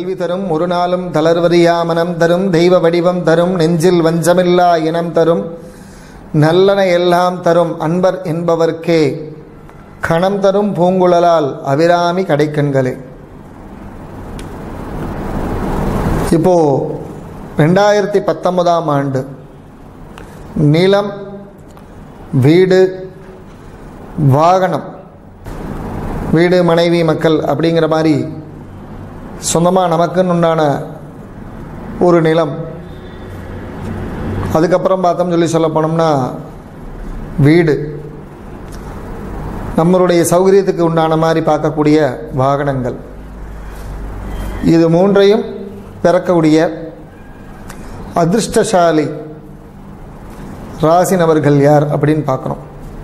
கல்வி தரும் ஒரு நாளும் தளர்வறியா மனம் தரும் தெய்வ வடிவம் தரும் நெஞ்சில் வஞ்சமில்லா இனம் தரும் நல்லன எல்லாம் தரும் அன்பர் என்பவர்க்கே கணம் தரும் பூங்குழலால் அபிராமி கடைக்கண்களே. இப்போ 2019ஆம் ஆண்டு நிலம், வீடு, வாகனம், வீடு, மனைவி, மக்கள் அப்படிங்கிற மாதிரி சொந்தமாக நமக்குன்னு உண்டான ஒரு நிலம். அதுக்கப்புறம் பார்த்தோம் சொல்ல போனோம்னா வீடு, நம்மளுடைய சௌகரியத்துக்கு உண்டான மாதிரி பார்க்கக்கூடிய வாகனங்கள், இது மூன்றையும் பிறக்கக்கூடிய அதிர்ஷ்டசாலி ராசி நபர்கள் யார் அப்படின்னு பார்க்கணும்.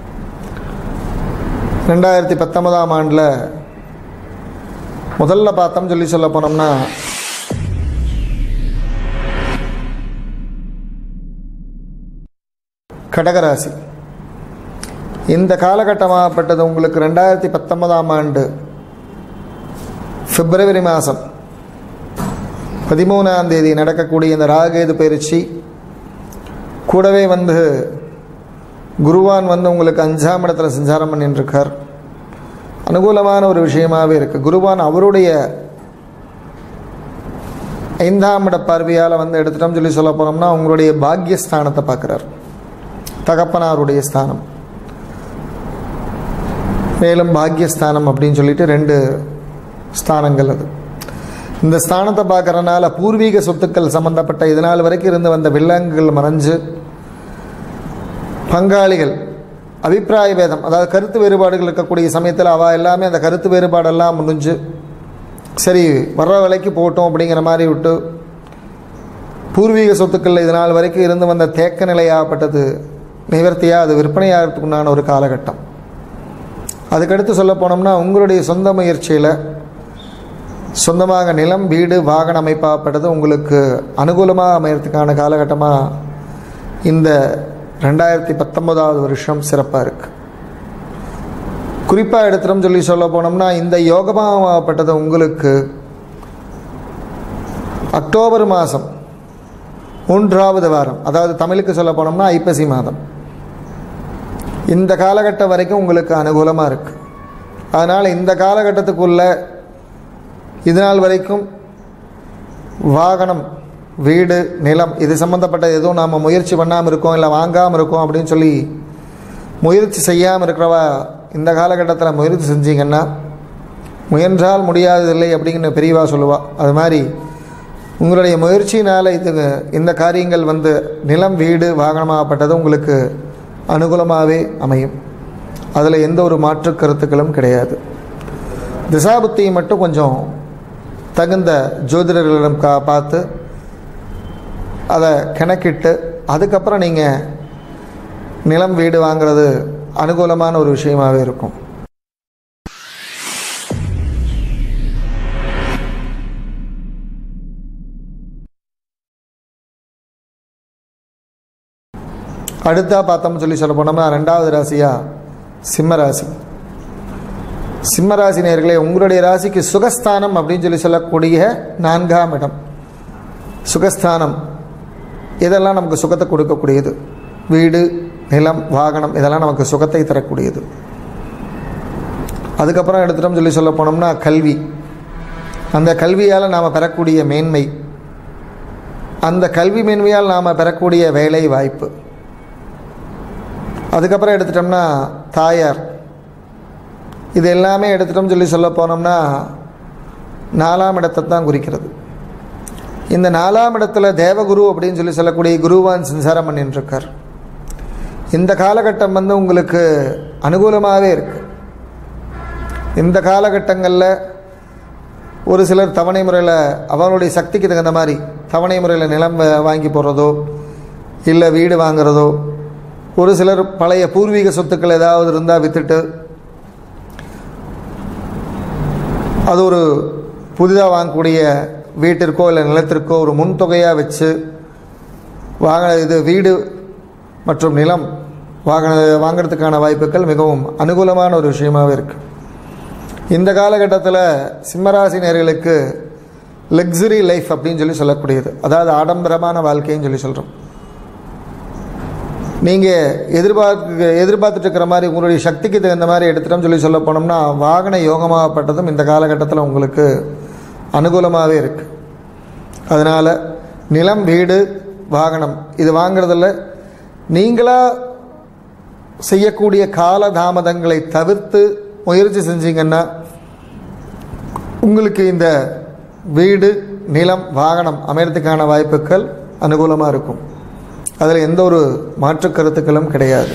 2019ஆம் ஆண்டில் முதல்ல பார்த்தோம் சொல்ல போனோம்னா கடகராசி. இந்த காலகட்டமாகப்பட்டது உங்களுக்கு 2019ஆம் ஆண்டு பிப்ரவரி மாதம் 13ஆம் தேதி நடக்கக்கூடிய இந்த ராகேது பயிற்சி கூடவே குருவான் உங்களுக்கு 5ஆம் இடத்துல சஞ்சாரம் பண்ணிட்டுருக்கார். அனுகூலமான ஒரு விஷயமாகவே இருக்குது. குருவான் அவருடைய 5ஆம் இட பார்வையால் எடுத்துட்டோம் சொல்ல போனோம்னா உங்களுடைய பாக்யஸ்தானத்தை பார்க்குறார், தகப்பனாருடைய ஸ்தானம். மேலும் பாக்யஸ்தானம் அப்படின்னு சொல்லிட்டு 2 ஸ்தானங்கள். அது இந்த ஸ்தானத்தை பார்க்கறதுனால பூர்வீக சொத்துக்கள் சம்பந்தப்பட்ட இதனால் வரைக்கும் இருந்து வந்த வில்லங்குகள் மறைஞ்சு பங்காளிகள் அபிப்பிராய பேதம், அதாவது கருத்து வேறுபாடுகள் இருக்கக்கூடிய சமயத்தில் அவள் எல்லாமே அந்த கருத்து வேறுபாடெல்லாம் முடிஞ்சு சரி வர்ற விலைக்கு போட்டோம் அப்படிங்கிற மாதிரி விட்டு பூர்வீக சொத்துக்கள் இதனால் வரைக்கும் இருந்து வந்த தேக்க நிலையாகப்பட்டது நிவர்த்தியாக அது விற்பனையாகிறதுக்கு உண்டான ஒரு காலகட்டம். அதுக்கடுத்து சொல்ல போனோம்னா உங்களுடைய சொந்த முயற்சியில் சொந்தமாக நிலம், வீடு, வாகன அமைப்பாகப்பட்டது உங்களுக்கு அனுகூலமாக அமையறதுக்கான காலகட்டமாக இந்த 2019ஆவது வருஷம் சிறப்பாக இருக்குது. குறிப்பாக எடுத்துட்டோம் சொல்ல போனோம்னா இந்த யோகமாகப்பட்டது உங்களுக்கு அக்டோபர் மாதம் 3வது வாரம், அதாவது தமிழுக்கு சொல்ல போனோம்னா ஐப்பசி மாதம், இந்த காலகட்டம் வரைக்கும் உங்களுக்கு அனுகூலமாக இருக்குது. அதனால் இந்த காலகட்டத்துக்குள்ள இதனால் வரைக்கும் வாகனம், வீடு, நிலம் இது சம்மந்தப்பட்ட எதுவும் நாம் முயற்சி பண்ணாமல் இருக்கோம், இல்லை வாங்காமல் இருக்கோம் அப்படின்னு சொல்லி முயற்சி செய்யாமல் இருக்கிறவா இந்த காலகட்டத்தில் முயற்சி செஞ்சீங்கன்னா முயன்றால் முடியாததில்லை அப்படிங்கிற பெரியவா சொல்லுவாள். அது மாதிரி உங்களுடைய முயற்சியினால் இந்த காரியங்கள் நிலம், வீடு, வாகனமாகப்பட்டது உங்களுக்கு அனுகூலமாகவே அமையும். அதில் எந்த ஒரு மாற்று கருத்துக்களும் கிடையாது. திசாபுத்தியை மட்டும் கொஞ்சம் தகுந்த ஜோதிடர்களிடம் பார்த்து அதை கணக்கிட்டு அதுக்கப்புறம் நீங்கள் நிலம், வீடு வாங்கிறது அனுகூலமான ஒரு விஷயமாகவே இருக்கும். அடுத்தா பார்த்தோம்னு சொல்ல போனோம்னா 2வது ராசியாக சிம்மராசி. சிம்மராசி நேயர்களே, உங்களுடைய ராசிக்கு சுகஸ்தானம் அப்படின்னு சொல்லக்கூடிய 4ஆம் இடம். சுகஸ்தானம் இதெல்லாம் நமக்கு சுகத்தை கொடுக்கக்கூடியது. வீடு, நிலம், வாகனம் இதெல்லாம் நமக்கு சுகத்தை தரக்கூடியது. அதுக்கப்புறம் எடுத்துட்டோம் சொல்ல போனோம்னா கல்வி, அந்த கல்வியால் நாம் பெறக்கூடிய மேன்மை, அந்த கல்வி மேன்மையால் நாம் பெறக்கூடிய வேலை வாய்ப்பு. அதுக்கப்புறம் எடுத்துட்டோம்னா தாயார், இது எல்லாமே எடுத்துட்டோம் சொல்ல போனோம்னா 4ஆம் இடத்தை தான் குறிக்கிறது. இந்த 4ஆம் இடத்துல தேவகுரு அப்படின்னு சொல்லக்கூடிய குருவான் சஞ்சாரம் பண்ணிட்டுருக்கார். இந்த காலகட்டம் உங்களுக்கு அனுகூலமாகவே இருக்குது. இந்த காலகட்டங்களில் ஒரு சிலர் தவணை முறையில் அவங்களுடைய சக்திக்கு தகுந்த மாதிரி தவணை முறையில் நிலம் வாங்கி போடுறதோ இல்லை வீடு வாங்குறதோ, ஒரு சிலர் பழைய பூர்வீக சொத்துக்கள் ஏதாவது இருந்தால் விற்றுட்டு அது ஒரு புதிதாக வாங்கக்கூடிய வீட்டிற்கோ இல்லை நிலத்திற்கோ ஒரு முன்தொகையாக வச்சு வீடு மற்றும் நிலம் வாங்கிறதுக்கான வாய்ப்புகள் மிகவும் அனுகூலமான ஒரு விஷயமாகவே இருக்குது. இந்த காலகட்டத்தில் சிம்மராசி நேயர்களுக்கு லக்ஸுரி லைஃப் அப்படின்னு சொல்லக்கூடியது, அதாவது ஆடம்பரமான வாழ்க்கைன்னு சொல்கிறோம். நீங்கள் எதிர்பார்த்துட்டு இருக்கிற மாதிரி உங்களுடைய சக்திக்கு தகுந்த மாதிரி எடுத்துட்டோம்னு சொல்ல போனோம்னா வாகன யோகமாகப்பட்டதும் இந்த காலகட்டத்தில் உங்களுக்கு அனுகூலமாகவே இருக்குது. அதனால் நிலம், வீடு, வாகனம் இது வாங்கிறதில் நீங்களாக செய்யக்கூடிய கால தாமதங்களை தவிர்த்து முயற்சி செஞ்சீங்கன்னா உங்களுக்கு இந்த வீடு, நிலம், வாகனம் அமையறதுக்கான வாய்ப்புகள் அனுகூலமாக இருக்கும். அதில் எந்த ஒரு மாற்று கருத்துக்களும் கிடையாது.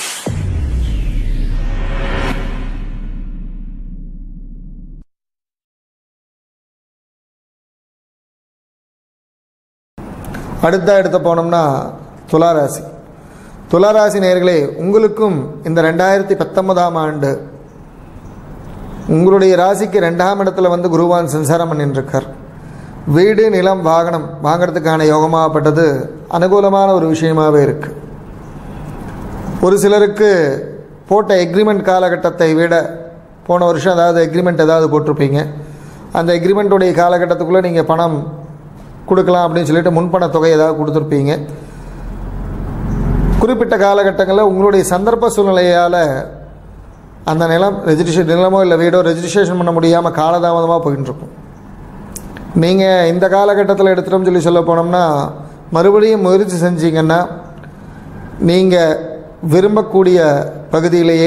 அடுத்த போனோம்னா துளாராசி. துளாராசி நேயர்களே, உங்களுக்கும் இந்த 2019ஆம் ஆண்டு உங்களுடைய ராசிக்கு 2ஆம் இடத்துல வந்து குருவான் சஞ்சாரம் பண்ணிட்டுருக்கார். வீடு, நிலம், வாகனம் வாங்கிறதுக்கான யோகமாகப்பட்டது அனுகூலமான ஒரு விஷயமாகவே இருக்குது. ஒரு சிலருக்கு போட்ட எக்ரிமெண்ட் காலகட்டத்தை விட போன வருஷம் ஏதாவது எக்ரிமெண்ட் ஏதாவது போட்டிருப்பீங்க. அந்த எக்ரிமெண்ட்டுடைய காலகட்டத்துக்குள்ளே நீங்கள் பணம் கொடுக்கலாம் அப்படின்னு சொல்லிட்டு முன்பண தொகை ஏதாவது கொடுத்துருப்பீங்க. குறிப்பிட்ட காலகட்டங்களில் உங்களுடைய சந்தர்ப்ப சூழ்நிலையால் அந்த நிலமோ இல்லை வீடோ ரெஜிஸ்ட்ரேஷன் பண்ண முடியாமல் காலதாமதமாக போயிட்டுருக்கும். நீங்கள் இந்த காலகட்டத்தில் எடுத்துட்டோம்னு சொல்ல போனோம்னா மறுபடியும் முயற்சி செஞ்சீங்கன்னா நீங்கள் விரும்பக்கூடிய பகுதியிலேயே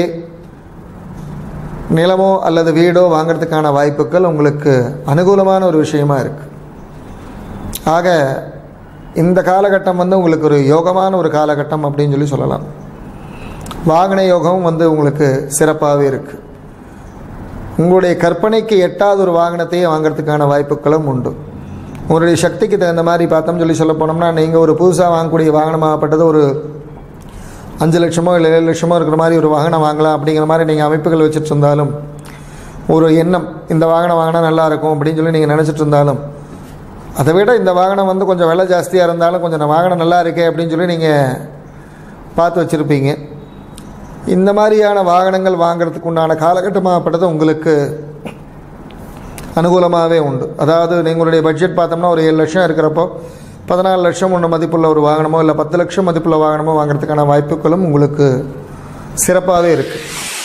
நிலமோ அல்லது வீடோ வாங்கிறதுக்கான வாய்ப்புகள் உங்களுக்கு அனுகூலமான ஒரு விஷயமா இருக்குது. ஆக இந்த காலகட்டம் வந்து உங்களுக்கு ஒரு யோகமான ஒரு காலகட்டம் அப்படின்னு சொல்லலாம். வாகன யோகமும் வந்து உங்களுக்கு சிறப்பாகவே இருக்குது. உங்களுடைய கற்பனைக்கு எட்டாவது ஒரு வாகனத்தையே வாங்கிறதுக்கான வாய்ப்புகளும் உண்டு. உங்களுடைய சக்திக்கு தகுந்த மாதிரி பார்த்தோம்னு சொல்ல போனோம்னா நீங்கள் ஒரு புதுசாக வாங்கக்கூடிய வாகனமாகப்பட்டது ஒரு 5 லட்சமோ இல்லை 7 லட்சமோ இருக்கிற மாதிரி ஒரு வாகனம் வாங்கலாம் அப்படிங்கிற மாதிரி நீங்கள் அமைப்புகள் வச்சுட்டு இருந்தாலும், ஒரு எண்ணம் இந்த வாகனம் வாங்கினா நல்லாயிருக்கும் அப்படின்னு சொல்லி நீங்கள் நினச்சிட்டு இருந்தாலும், அதை விட இந்த வாகனம் வந்து கொஞ்சம் விலை ஜாஸ்தியாக இருந்தாலும் கொஞ்சம் வாகனம் நல்லா இருக்கே அப்படின்னு சொல்லி நீங்கள் பார்த்து வச்சுருப்பீங்க. இந்த மாதிரியான வாகனங்கள் வாங்கிறதுக்கு உண்டான காலகட்டமாகப்பட்டது உங்களுக்கு அனுகூலமாகவே உண்டு. அதாவது நீங்களுடைய பட்ஜெட் பார்த்தோம்னா ஒரு 7 லட்சம் இருக்கிறப்போ 14 லட்சம் ஒன்று மதிப்புள்ள ஒரு வாகனமோ இல்லை 10 லட்சம் மதிப்புள்ள வாகனமோ வாங்கிறதுக்கான வாய்ப்புகளும் உங்களுக்கு சிறப்பாகவே இருக்குது.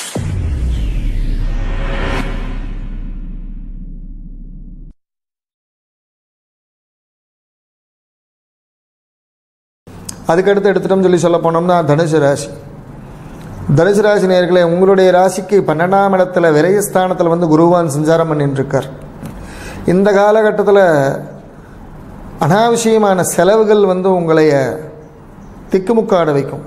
அதுக்கடுத்து எடுத்துட்டோம்னு சொல்ல போனோம்னா தனுசு ராசி. தனுசு ராசி நேயர்களே, உங்களுடைய ராசிக்கு 12ஆம் இடத்துல விரயஸ்தானத்தில் வந்து குருவான் சஞ்சாரம் பண்ணிட்டுருக்கார். இந்த காலகட்டத்தில் அனாவசியமான செலவுகள் வந்து உங்களைய திக்குமுக்காட வைக்கும்.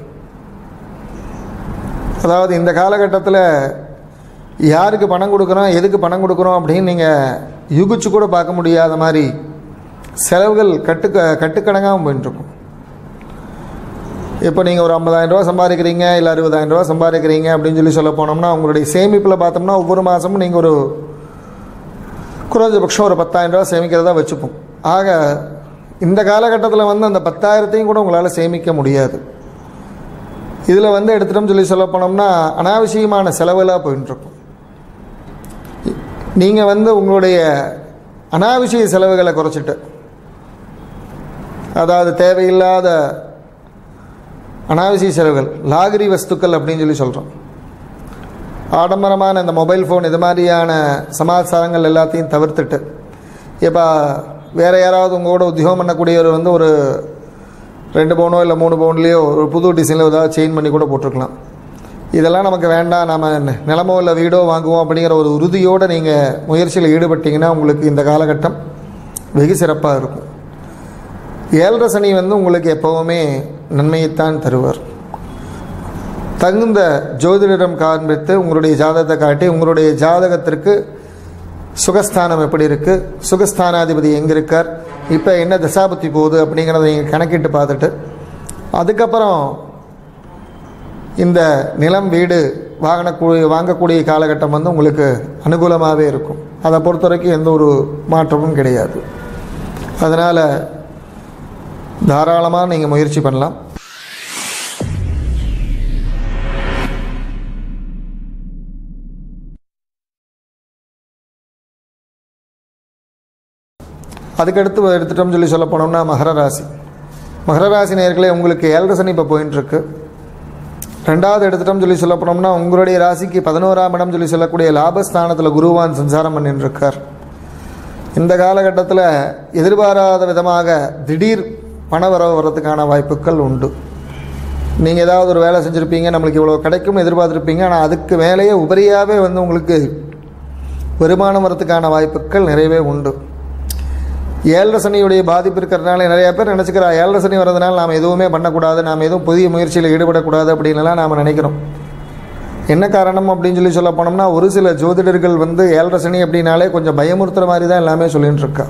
அதாவது இந்த காலகட்டத்தில் யாருக்கு பணம் கொடுக்குறோம், எதுக்கு பணம் கொடுக்குறோம் அப்படின்னு நீங்கள் யுகிச்சு கூட பார்க்க முடியாத மாதிரி செலவுகள் கட்டுக்கடங்காமல் போயிட்டுருக்கும். இப்போ நீங்கள் ஒரு 50,000 ரூபா சம்பாதிக்கிறீங்க, இல்லை 60,000 ரூபா சம்பாதிக்கிறீங்க அப்படின்னு சொல்ல போனோம்னா உங்களுடைய சேமிப்பில் பார்த்தோம்னா ஒவ்வொரு மாதமும் நீங்கள் ஒரு குறைஞ்சபட்சம் ஒரு 10,000 ரூபா சேமிக்கிறதா வச்சுப்போம். ஆக இந்த காலகட்டத்தில் வந்து அந்த 10,000த்தையும் கூட உங்களால் சேமிக்க முடியாது. இதில் வந்து எடுத்துட்டோம்னு சொல்ல போனோம்னா அனாவசியமான செலவுகளாக போயிட்டுருக்கும். நீங்கள் வந்து உங்களுடைய அனாவசிய செலவுகளை குறைச்சிட்டு, அதாவது தேவையில்லாத அனாவசிய செலவுகள், லாகிரி வஸ்துக்கள் அப்படின்னு சொல்கிறோம். ஆடம்பரமான இந்த மொபைல் ஃபோன் இது மாதிரியான சமாச்சாரங்கள் எல்லாத்தையும் தவிர்த்துட்டு, இப்போ வேறு யாராவது உங்களோட உத்தியோகம் பண்ணக்கூடியவர் வந்து ஒரு 2 பவுனோ இல்லை 3 பவுன்லேயோ ஒரு புது டிசைனில் ஏதாவது செயின் பண்ணி கூட போட்டிருக்கலாம். இதெல்லாம் நமக்கு வேண்டாம், நம்ம நிலமோ இல்லை வீடோ வாங்குவோம் அப்படிங்கிற ஒரு உறுதியோடு நீங்கள் முயற்சியில் ஈடுபட்டிங்கன்னா உங்களுக்கு இந்த காலகட்டம் வெகு சிறப்பாக இருக்கும். 7.5 சனி வந்து உங்களுக்கு எப்போவுமே நன்மையைத்தான் தருவார். தகுந்த ஜோதிடரிடம் காண்பித்து உங்களுடைய ஜாதகத்தை காட்டி உங்களுடைய ஜாதகத்திற்கு சுகஸ்தானம் எப்படி இருக்குது, சுகஸ்தானாதிபதி எங்கே இருக்கார், இப்போ என்ன தசாபுத்தி போகுது அப்படிங்கிறத நீங்கள் கணக்கிட்டு பார்த்துட்டு அதுக்கப்புறம் இந்த நிலம், வீடு வாங்கக்கூடிய காலகட்டம் வந்து உங்களுக்கு அனுகூலமாகவே இருக்கும். அதை பொறுத்த வரைக்கும் எந்த ஒரு மாற்றமும் கிடையாது. அதனால் தாராளமாக நீங்கள் முயற்சி பண்ணலாம். அதுக்கடுத்து எடுத்துட்டோம்னு சொல்லி சொல்ல போனோம்னா மகர ராசி. மகர ராசி நேயர்களே, உங்களுக்கு 7 சனி இப்போ போயின்ட்டுருக்கு. ரெண்டாவது எடுத்துட்டோம்னு சொல்லி சொல்ல போனோம்னா உங்களுடைய ராசிக்கு 11ஆம் இடம் சொல்லி சொல்லக்கூடிய லாபஸ்தானத்தில் குருவான் சஞ்சாரம் பண்ணிட்டுருக்கார். இந்த காலகட்டத்தில் எதிர்பாராத விதமாக திடீர் பண வரவு வர்றதுக்கான வாய்ப்புகள் உண்டு. நீங்கள் ஏதாவது ஒரு வேலை செஞ்சுருப்பீங்க, நம்மளுக்கு இவ்வளோ கிடைக்கும் எதிர்பார்த்துருப்பீங்க, ஆனால் அதுக்கு மேலேயே உபரியாகவே உங்களுக்கு வருமானம் வரத்துக்கான வாய்ப்புகள் நிறையவே உண்டு. 7 சனியுடைய பாதிப்பு இருக்கிறதுனால நிறையா பேர் நினச்சிக்கிறா 7 சனி வர்றதுனால நாம் எதுவுமே பண்ணக்கூடாது, நாம் எதுவும் புதிய முயற்சியில் ஈடுபடக்கூடாது அப்படின்லாம் நாம் நினைக்கிறோம். என்ன காரணம் அப்படின்னு சொல்லி சொல்ல போனோம்னா, ஒரு சில ஜோதிடர்கள் 7 சனி அப்படின்னாலே கொஞ்சம் பயமுறுத்துகிற மாதிரி தான் எல்லாமே சொல்லிகிட்டு இருக்கா.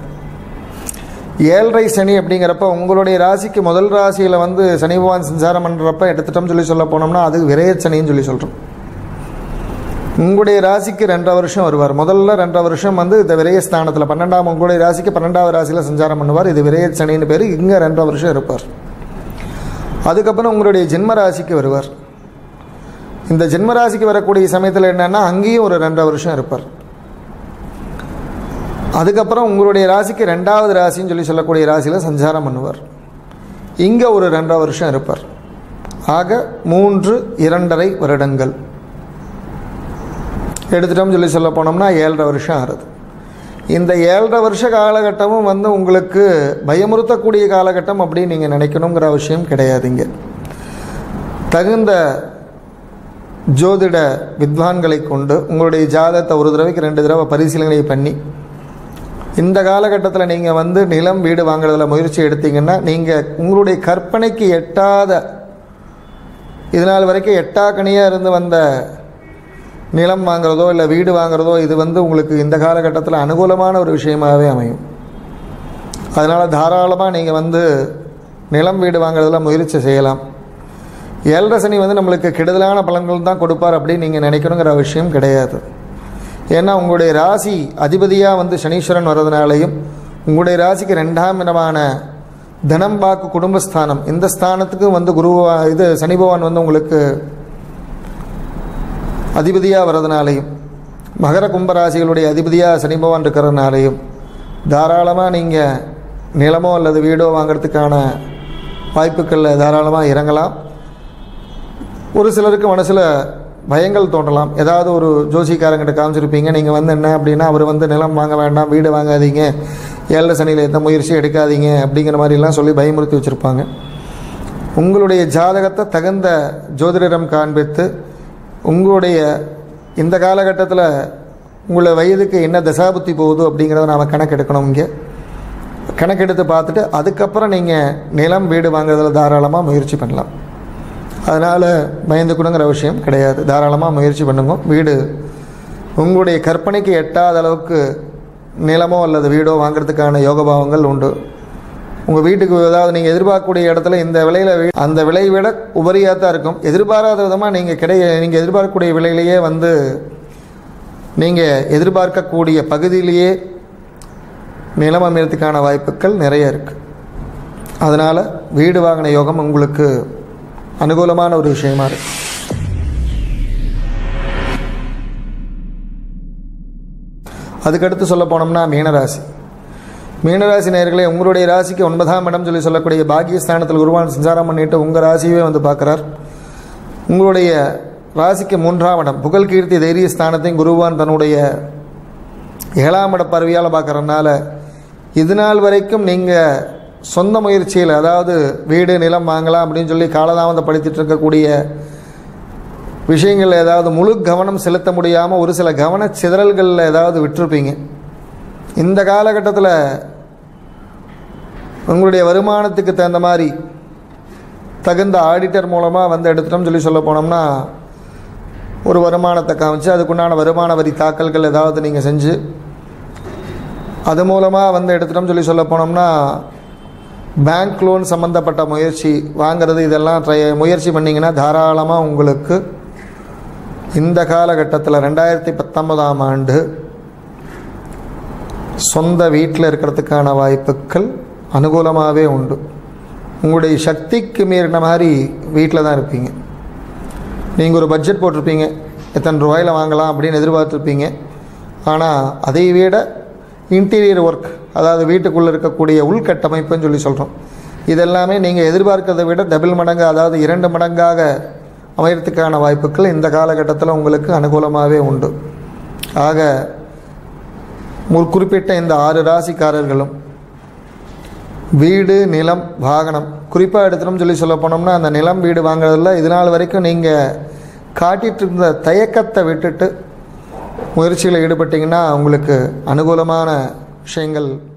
7 சனி அப்படிங்கிறப்ப உங்களுடைய ராசிக்கு முதல் ராசியில் சனி பகவான் சஞ்சாரம் பண்ணுறப்ப எடுத்துட்டோம்னு சொல்லி சொல்ல போனோம்னா அது விரய சனின்னு சொல்லி சொல்கிறோம். உங்களுடைய ராசிக்கு 2.5 வருஷம் வருவார். முதல்ல 2.5 வருஷம் இந்த விரயஸ்தானத்தில் 12ஆம் உங்களுடைய ராசிக்கு 12ஆவது ராசியில் சஞ்சாரம் பண்ணுவார். இது விரய சனின்னு பேர். இங்கே 2.5 வருஷம் இருப்பார். அதுக்கப்புறம் உங்களுடைய ஜென்ம ராசிக்கு வருவார். இந்த ஜென்ம ராசிக்கு வரக்கூடிய சமயத்தில் என்னென்னா அங்கேயும் ஒரு 2.5 வருஷம் இருப்பார். அதுக்கப்புறம் உங்களுடைய ராசிக்கு 2வது ராசின்னு சொல்லி சொல்லக்கூடிய ராசியில் சஞ்சாரம் பண்ணுவார். இங்கே ஒரு 2.5 வருஷம் இருப்பார். ஆக 3 2.5 வருடங்கள் எடுத்துட்டோம்னு சொல்லி சொல்ல போனோம்னா 7.5 வருஷம் ஆகுது. இந்த 7.5 வருஷ காலகட்டமும் உங்களுக்கு பயமுறுத்தக்கூடிய காலகட்டம் அப்படின்னு நீங்கள் நினைக்கணுங்கிற அவசியம் கிடையாதுங்க. தகுந்த ஜோதிட வித்வான்களை கொண்டு உங்களுடைய ஜாதகத்தை ஒரு தடவைக்கு 2 தடவை பரிசீலனை பண்ணி இந்த காலகட்டத்தில் நீங்கள் நிலம் வீடு வாங்குறதுல முயற்சி எடுத்தீங்கன்னா நீங்கள் உங்களுடைய கற்பனைக்கு எட்டாத, இதனால் வரைக்கும் எட்டாக்கனியாக இருந்து வந்த நிலம் வாங்குறதோ இல்லை வீடு வாங்குறதோ இது உங்களுக்கு இந்த காலகட்டத்தில் அனுகூலமான ஒரு விஷயமாகவே அமையும். அதனால் தாராளமாக நீங்கள் நிலம் வீடு வாங்குறதுல முயற்சி செய்யலாம். 7 சனி நம்மளுக்கு கெடுதலான பலன்கள் தான் கொடுப்பார் அப்படின்னு நீங்கள் நினைக்கணுங்கிற விஷயம் கிடையாது. ஏன்னா உங்களுடைய ராசி அதிபதியாக சனீஸ்வரன் வர்றதுனாலையும் உங்களுடைய ராசிக்கு 2ஆம் இடமான தனம் வாக்கு குடும்பஸ்தானம், இந்த ஸ்தானத்துக்கு குருவா சனி பகவான் உங்களுக்கு அதிபதியாக வர்றதுனாலையும் மகர கும்பராசிகளுடைய அதிபதியாக சனி பகவான் இருக்கிறதுனாலையும் தாராளமாக நீங்கள் நிலமோ அல்லது வீடோ வாங்கிறதுக்கான வாய்ப்புகளில் தாராளமாக இறங்கலாம். ஒரு சிலருக்கு மனசில் பயங்கள் தோன்றலாம். ஏதாவது ஒரு ஜோசிக்காரங்கிட்ட காமிச்சிருப்பீங்க, நீங்கள் என்ன அப்படின்னா அவர் நிலம் வாங்க வேண்டாம், வீடு வாங்காதீங்க, 7 சனியில் எந்த முயற்சியும் எடுக்காதீங்க அப்படிங்கிற மாதிரிலாம் சொல்லி பயமுறுத்தி வச்சுருப்பாங்க. உங்களுடைய ஜாதகத்தை தகுந்த ஜோதிடரிடம் காண்பித்து உங்களுடைய இந்த காலகட்டத்தில் உங்களை வயதுக்கு என்ன தசாபுத்தி போகுது அப்படிங்கிறத நாம் கணக்கெடுக்கணும். இங்கே கணக்கெடுத்து பார்த்துட்டு அதுக்கப்புறம் நீங்கள் நிலம் வீடு வாங்குறதுல தாராளமாக முயற்சி பண்ணலாம். அதனால் பயந்துக்கணுங்கிற விஷயம் கிடையாது. தாராளமாக முயற்சி பண்ணுங்க. வீடு உங்களுடைய கற்பனைக்கு எட்டாத அளவுக்கு நிலமோ அல்லது வீடோ வாங்கிறதுக்கான யோகபாவங்கள் உண்டு. உங்கள் வீட்டுக்கு ஏதாவது நீங்கள் எதிர்பார்க்கக்கூடிய இடத்துல இந்த விலையில் அந்த விலை விட உபரியாக தான் இருக்கும். எதிர்பாராத விதமாக நீங்கள் எதிர்பார்க்கக்கூடிய விலையிலேயே நீங்கள் எதிர்பார்க்கக்கூடிய பகுதியிலேயே நிலம் அமையறதுக்கான வாய்ப்புகள் நிறைய இருக்குது. அதனால் வீடு வாங்கின யோகம் உங்களுக்கு அனுகூலமான ஒரு விஷயமா இருக்கு. அதுக்கடுத்து சொல்ல போனோம்னா மீனராசி. மீனராசி நேயர்களே, உங்களுடைய ராசிக்கு 9ஆம் இடம் சொல்லி சொல்லக்கூடிய பாக்கியஸ்தானத்தில் குருவான் சஞ்சாரம் பண்ணிட்டு உங்கள் ராசியவே பார்க்குறார். உங்களுடைய ராசிக்கு 3ஆம் இடம் புகழ் கீர்த்தி தைரிய ஸ்தானத்தையும் குருவான் தன்னுடைய 7ஆம் இட பறவையால் பார்க்குறதுனால இது நாள் வரைக்கும் நீங்கள் சொந்த முயற்சியில், அதாவது வீடு நிலம் வாங்கலாம் அப்படின்னு சொல்லி காலதாமதப்படுத்திட்டு இருக்கக்கூடிய விஷயங்களில் ஏதாவது முழு கவனம் செலுத்த முடியாமல் ஒரு சில கவன சிதறல்களில் ஏதாவது விட்டுருப்பீங்க. இந்த காலகட்டத்தில் உங்களுடைய வருமானத்துக்கு தகுந்த மாதிரி தகுந்த ஆடிட்டர் மூலமாக எடுத்துட்டோம்னு சொல்லி சொல்ல போனோம்னா ஒரு வருமானத்தை காமிச்சு அதுக்குண்டான வருமான வரி தாக்கல்கள் ஏதாவது நீங்கள் செஞ்சு அது மூலமாக எடுத்துட்டோம்னு சொல்லி சொல்ல போனோம்னா பேங்க் லோன் சம்மந்தப்பட்ட முயற்சி வாங்கிறது இதெல்லாம் முயற்சி பண்ணிங்கன்னா தாராளமாக உங்களுக்கு இந்த காலகட்டத்தில் 2019ஆம் ஆண்டு சொந்த வீட்டில் இருக்கிறதுக்கான வாய்ப்புகள் அனுகூலமாகவே உண்டு. உங்களுடைய சக்திக்கு மீறின மாதிரி வீட்டில் தான் இருப்பீங்க. நீங்கள் ஒரு பட்ஜெட் போட்டிருப்பீங்க, எத்தனை ரூபாயில் வாங்கலாம் அப்படின்னு எதிர்பார்த்துருப்பீங்க. ஆனால் அதை விட இன்டீரியர் ஒர்க், அதாவது வீட்டுக்குள்ளே இருக்கக்கூடிய உள்கட்டமைப்புன்னு சொல்லி சொல்கிறோம். இதெல்லாமே நீங்கள் எதிர்பார்க்கிறதை விட டபுள் மடங்கு, அதாவது 2 மடங்காக அமையறதுக்கான வாய்ப்புகள் இந்த காலகட்டத்தில் உங்களுக்கு அனுகூலமாகவே உண்டு. ஆக குறிப்பிட்ட இந்த 6 ராசிக்காரர்களும் வீடு, நிலம், வாகனம், குறிப்பாக எடுத்துகிட்டோம்னு சொல்லி சொல்ல போனோம்னா அந்த நிலம், வீடு வாங்குறதில்ல இது நாள் வரைக்கும் நீங்கள் காட்டிகிட்டு இருந்த தயக்கத்தை விட்டுட்டு முயற்சியில் ஈடுபட்டிங்கன்னா உங்களுக்கு அனுகூலமான விஷயங்கள்